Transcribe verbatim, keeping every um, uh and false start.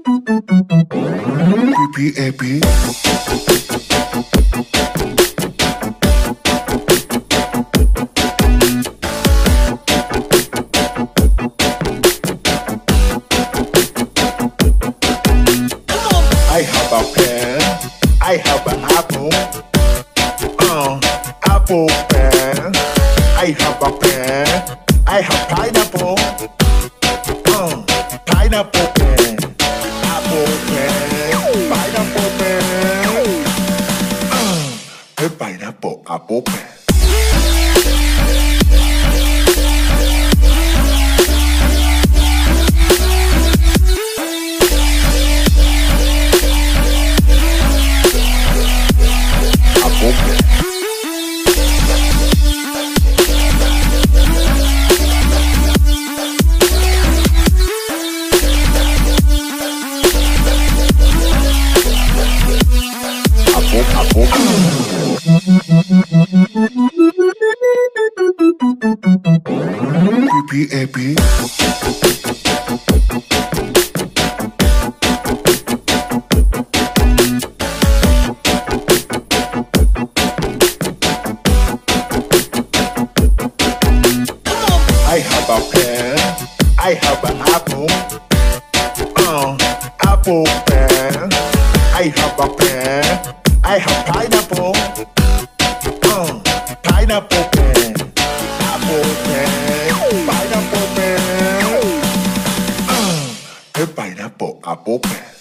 P P A P. I have a pen, I have an apple, uh, apple pen. I have a pen, I have pineapple, uh, pineapple pen, apple pen, pineapple pen, uh, a pineapple apple pen. P P A P. I have a pen, I have an apple, uh, apple pen. I have a pen, I have pineapple, uh, pineapple pen, apple pen, pineapple pen, uh, a pineapple apple pen.